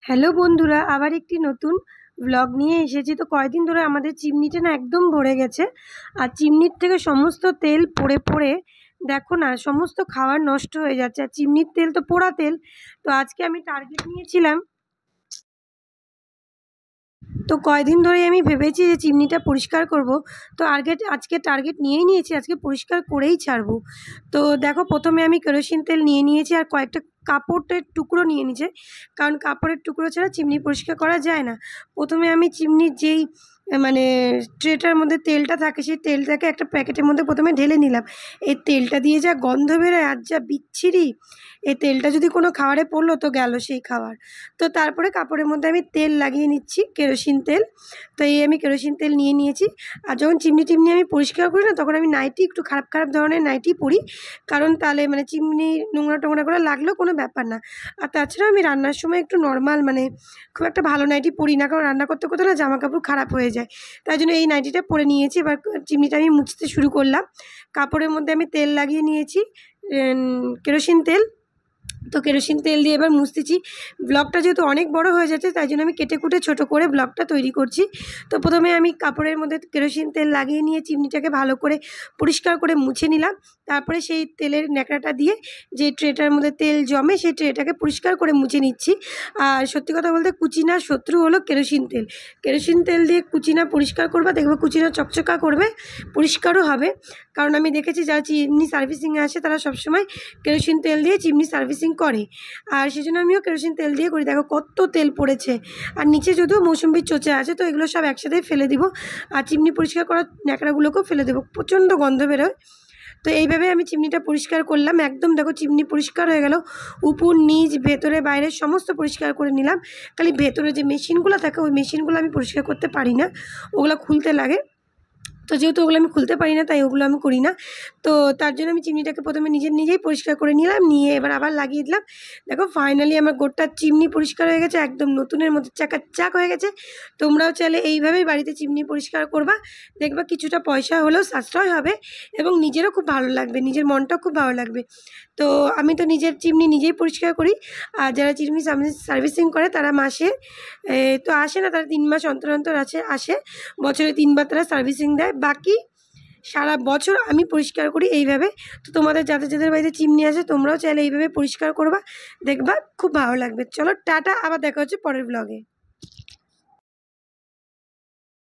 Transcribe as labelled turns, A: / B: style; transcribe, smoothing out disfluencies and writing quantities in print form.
A: Hello বন্ধুরা, আবার একটি নতুন ব্লগ নিয়ে এসেছি। তো কয়েকদিন ধরে আমাদের চিমনিটা না একদম ভরে গেছে, আর চিমনির থেকে সমস্ত তেল পড়ে পড়ে দেখো না সমস্ত খাবার নষ্ট হয়ে যাচ্ছে। আর চিমনির তেল তো পোড়া তেল। তো আজকে আমি টার্গেট নিয়েছিলাম, তো কয়দিন ধরেই আমি ভেবেছি যে চিমনিটা পরিষ্কার করব। তো আজকে টার্গেট নিয়েই নিয়েছি, আজকে পরিষ্কার করেই ছাড়বো। তো দেখো, প্রথমে আমি কেরোসিন তেল নিয়ে নিয়েছি আর কয়েকটা কাপড়ের টুকরো নিয়ে নিয়েছে, কারণ কাপড়ের টুকরো ছাড়া চিমনি পরিষ্কার করা যায় না। প্রথমে আমি চিমনির যেই মানে ট্রেটার মধ্যে তেলটা থাকে, সেই তেলটাকে একটা প্যাকেটের মধ্যে প্রথমে ঢেলে নিলাম। এই তেলটা দিয়ে যা গন্ধ বেরোয় আর যা বিচ্ছিরি! এই তেলটা যদি কোনো খাবারে পড়লো তো গেল সেই খাবার। তো তারপরে কাপড়ের মধ্যে আমি তেল লাগিয়ে নিচ্ছি, কেরোসিন তেল। তো এই আমি কেরোসিন তেল নিয়ে নিয়েছি। আর যখন চিমনি টিমনি আমি পরিষ্কার করি না, তখন আমি নাইটি, একটু খারাপ খারাপ ধরনের নাইটি পরি, কারণ তাহলে মানে চিমনি নোংরা টোংরা করে লাগলেও কোনো ব্যাপার না। আর তাছাড়া আমি রান্নার সময় একটু নর্মাল, মানে খুব একটা ভালো নাইটি পরি না, কারণ রান্না করতে করতে না জামা কাপড় খারাপ হয়ে যায়। তাই জন্য এই নাইটিটা পরে নিয়েছি। এবার চিমনিটা আমি মুছতে শুরু করলাম। কাপড়ের মধ্যে আমি তেল লাগিয়ে নিয়েছি, কেরোসিন তেল। তো কেরোসিন তেল দিয়ে এবার মুছতেছি। ব্লগটা যেহেতু অনেক বড় হয়ে যাচ্ছে, তাই জন্য আমি কেটে কুটে ছোটো করে ব্লগটা তৈরি করছি। তো প্রথমে আমি কাপড়ের মধ্যে কেরোসিন তেল লাগিয়ে নিয়ে চিমনিটাকে ভালো করে পরিষ্কার করে মুছে নিলাম। তারপরে সেই তেলের ন্যাকড়াটা দিয়ে যে ট্রেটার মধ্যে তেল জমে, সেই ট্রেটাকে পরিষ্কার করে মুছে নিচ্ছি। আর সত্যি কথা বলতে, কুচিনার শত্রু হলো কেরোসিন তেল। কেরোসিন তেল দিয়ে কুচিনা পরিষ্কার করবে, দেখবে কুচিনা চকচকা করবে, পরিষ্কারও হবে। কারণ আমি দেখেছি যারা চিমনি সার্ভিসিংয়ে আসে, তারা সবসময় কেরোসিন তেল দিয়ে চিমনি সার্ভিসিং করে। আর সেজন্য আমিও কেরোসিন তেল দিয়ে করি। দেখো কত তেল পড়েছে, আর নিচে যদিও মৌসুম্বির চোচা আছে, তো এগুলো সব একসাথেই ফেলে দিব। আর চিমনি পরিষ্কার করার ন্যাকড়াগুলোকেও ফেলে দেবো, প্রচণ্ড গন্ধ বেরোয়। তো এইভাবে আমি চিমনিটা পরিষ্কার করলাম। একদম দেখো চিমনি পরিষ্কার হয়ে গেল, উপর নিচ ভেতরে বাইরে সমস্ত পরিষ্কার করে নিলাম। খালি ভেতরে যে মেশিনগুলো থাকে, ওই মেশিনগুলো আমি পরিষ্কার করতে পারি না, ওগুলো খুলতে লাগে। তো যেহেতু ওগুলো আমি খুলতে পারি না, তাই ওগুলো আমি করি না। তো তার জন্য আমি চিমনিটাকে প্রথমে নিজেই পরিষ্কার করে নিলাম, নিয়ে এবার আবার লাগিয়ে দিলাম। দেখো ফাইনালি আমার গোটা চিমনি পরিষ্কার হয়ে গেছে, একদম নতুনের মতো চাকাচাক হয়ে গেছে। তোমরাও চাইলে এইভাবেই বাড়িতে চিমনি পরিষ্কার করবা, দেখবা কিছুটা পয়সা হলেও সাশ্রয় হবে, এবং নিজেরও খুব ভালো লাগবে, নিজের মনটাও খুব ভালো লাগবে। তো আমি তো নিজের চিমনি নিজেই পরিষ্কার করি। আর যারা চিমনি সার্ভিসিং করে, তারা মাসে তো আসে না, তারা 3 মাস অন্তর অন্তর আসে। বছরে 3 বার তারা সার্ভিসিং দেয়, বাকি সারা বছর আমি পরিষ্কার করি এইভাবে। তো তোমাদের যাদের যাদের বাড়িতে চিমনি আছে, তোমরাও চাইলে এইভাবে পরিষ্কার করবা, দেখবা খুব ভালো লাগবে। চলো টাটা, আবার দেখা হচ্ছে পরের ব্লগে।